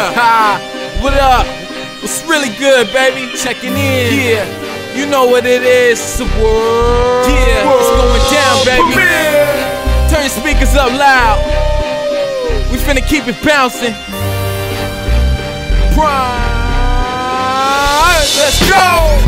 Yeah. What up? What's really good, baby? Checking in. Yeah. You know what it is. It's a world. Yeah. It's going down, baby. Turn your speakers up loud. We finna keep it bouncing. Prime. Let's go.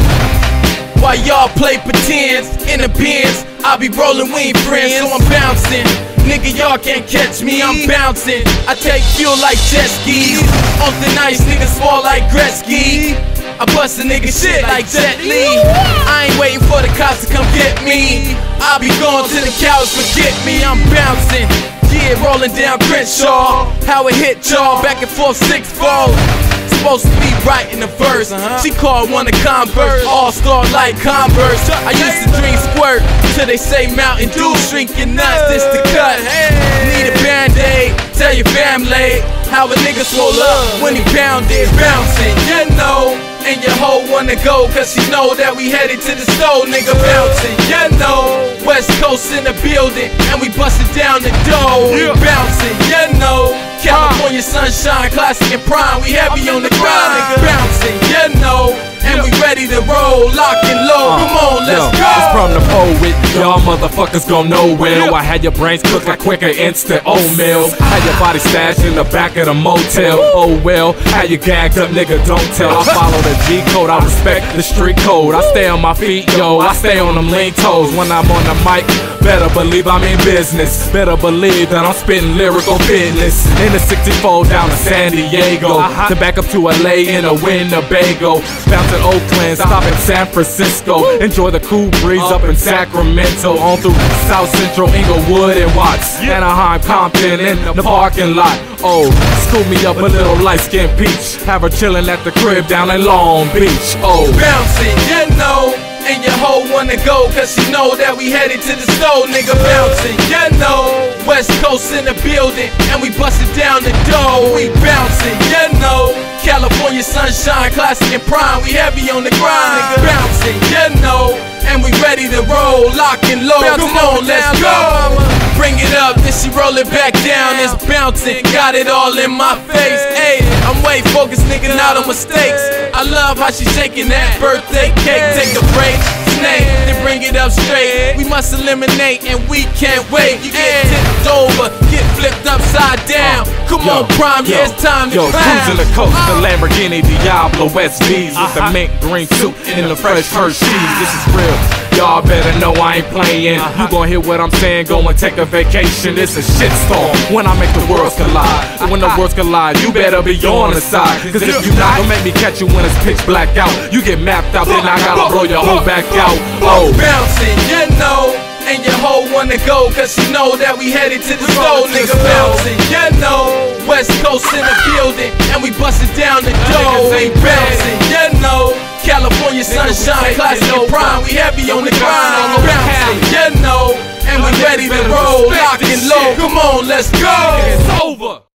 While y'all play pretends in the bins, I be rolling, we ain't friends, so I'm bouncing. Nigga, y'all can't catch me, I'm bouncing. I take fuel like jet skis. On the nice niggas fall like Gretzky. I bust a nigga shit like Jet Li. I ain't waiting for the cops to come get me. I'll be going to the cows, forget me, I'm bouncing. Yeah, rolling down Crenshaw. How it hit y'all, back and forth 6-4. Supposed to be right in the verse. She called one a Converse, all-star like Converse. I used to drink squirt till they say Mountain Dew shrink your nuts. This the cut. Need a band-aid. Tell your family how a nigga swole up when he pounded, bouncing. You know, and your hoe wanna go, cause she know that we headed to the store, nigga, bouncing. You know, West Coast in the building, and we bustin' down the door. We bouncing, you know. California sunshine, classic and prime. We heavy on the grind, nigga, bouncing, you know. And we ready to roll, lock and load. Come on, let's go. It's from the poet, y'all motherfuckers gon' know well. I had your brains cooked like quicker instant oatmeal. Had your body stashed in the back of the motel. Oh well, how you gagged up, nigga, don't tell. I follow the G code, I respect the street code. I stay on my feet, yo, I stay on them lean toes. When I'm on the mic, better believe I'm in business. Better believe that I'm spitting lyrical business. In the 64 down to San Diego, to back up to LA in a Winnebago. Bounce in Oakland, stop in San Francisco. Enjoy the cool breeze up in Sacramento. On through South Central, Inglewood and Watts. Anaheim, Compton in the parking lot. Oh, scoop me up a little light-skinned peach. Have her chillin' at the crib down in Long Beach. Oh, bouncing, you know. And your hoe wanna go, cause she know that we headed to the store, nigga, bouncing, you know. West Coast in the building, and we bustin' down the door. We bouncing, you know. California sunshine, classic and prime. We heavy on the grind, nigga, bouncing, you know. And we ready to roll, lock and load. Come on, let's go. Bring it up, then she roll it back down. It's bouncing, got it all in my face. Ayy, I'm way focused, nigga, not on mistakes. I love how she shaking that birthday cake. Take a break, snake, then bring it up straight. We must eliminate and we can't wait. You get tipped over, get flipped upside down. Come on, Prime, yeah, it's time to climb. Cruising the coast, the Lamborghini Diablo SVs with the mint green suit and the fresh Hershey's. This is real. Y'all better know I ain't playing. You gon' hear what I'm saying, go and take a vacation. It's a shitstorm when I make the worlds collide. When the worlds collide, you better be on the side. Cause if you not, don't make me catch you when it's pitch black out. You get mapped out, then I gotta blow your whole back out. Oh, bouncing, you know. And your hoe wanna go, cause she know that we headed to the store, nigga, bouncing, you know. West Coast in the building, and we bustin' down the door. We bouncing, you know. California sunshine, classic and prime. We heavy on the grind, bouncing, you know. And we ready to roll, lock and load. Come on, let's go. It's over.